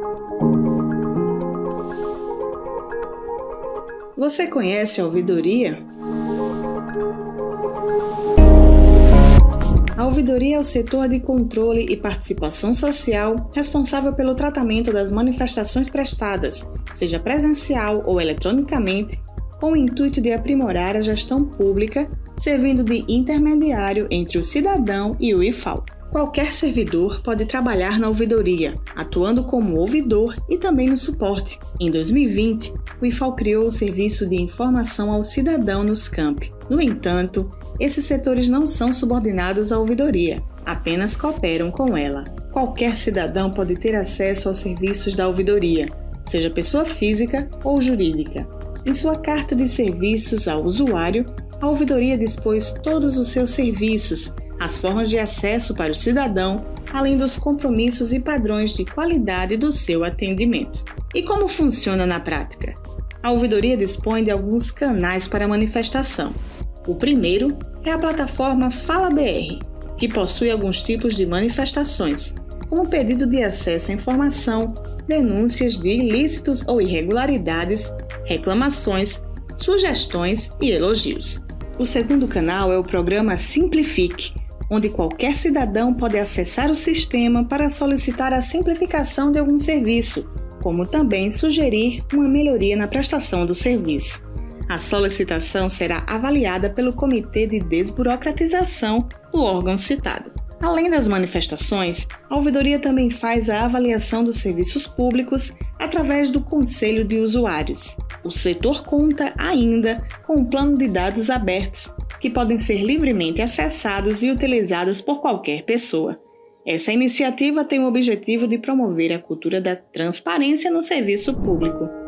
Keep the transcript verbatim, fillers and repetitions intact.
Você conhece a ouvidoria? A ouvidoria é o setor de controle e participação social responsável pelo tratamento das manifestações prestadas, seja presencial ou eletronicamente, com o intuito de aprimorar a gestão pública, servindo de intermediário entre o cidadão e o I F A U. Qualquer servidor pode trabalhar na ouvidoria, atuando como ouvidor e também no suporte. Em dois mil e vinte, o I F A U criou o Serviço de Informação ao Cidadão nos campi. No entanto, esses setores não são subordinados à ouvidoria, apenas cooperam com ela. Qualquer cidadão pode ter acesso aos serviços da ouvidoria, seja pessoa física ou jurídica. Em sua carta de serviços ao usuário, a ouvidoria dispôs todos os seus serviços, as formas de acesso para o cidadão, além dos compromissos e padrões de qualidade do seu atendimento. E como funciona na prática? A ouvidoria dispõe de alguns canais para manifestação. O primeiro é a plataforma Fala B R, que possui alguns tipos de manifestações, como pedido de acesso à informação, denúncias de ilícitos ou irregularidades, reclamações, sugestões e elogios. O segundo canal é o programa Simplifique, onde qualquer cidadão pode acessar o sistema para solicitar a simplificação de algum serviço, como também sugerir uma melhoria na prestação do serviço. A solicitação será avaliada pelo Comitê de Desburocratização do órgão citado. Além das manifestações, a ouvidoria também faz a avaliação dos serviços públicos através do Conselho de Usuários. O setor conta ainda com um plano de dados abertos, que podem ser livremente acessados e utilizados por qualquer pessoa. Essa iniciativa tem o objetivo de promover a cultura da transparência no serviço público.